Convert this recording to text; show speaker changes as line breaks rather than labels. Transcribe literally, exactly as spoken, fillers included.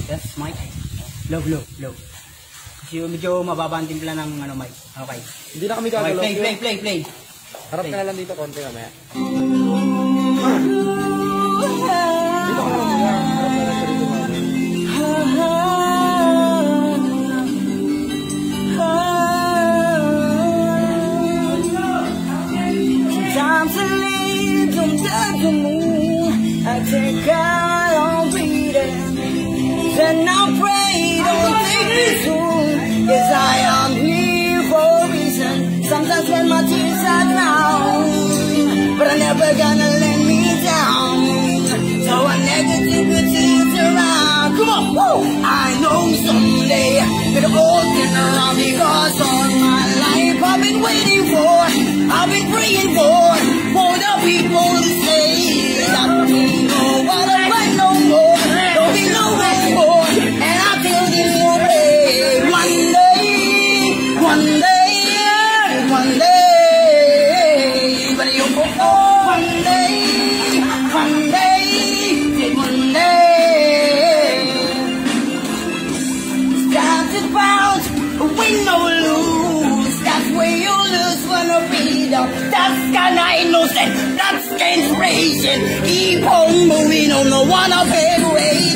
Yes, mic. Low, low, low. Kasi medyo mababa ang timpla ng ano, mic. Okay.
Hindi na kami
Okay,
gagalaw.
play, play, play, play.
Harap ka na lang dito konti mamaya. Dito ka na lang muna. Harap na lang sa rito mamaya.
Sometimes I lay don't touch the moon. I take out on breathing. Then I pray, don't take me soon. Yes, I am here for a reason. Sometimes when my tears are drowned, but I'm never gonna let me down. So I negativity is around. Come on, woo! I know someday it'll all turn around because all my life I've been waiting for, I've been praying for, for the people to say that we know what I want no more. Don't be no more, and I feel this way. One day, one day, one day, but you go one day, one day, one day. Time to bounce, win or lose. That's where you lose when the freedom. That's kinda innocent, that's inspiration. Keep on moving on the one of every way.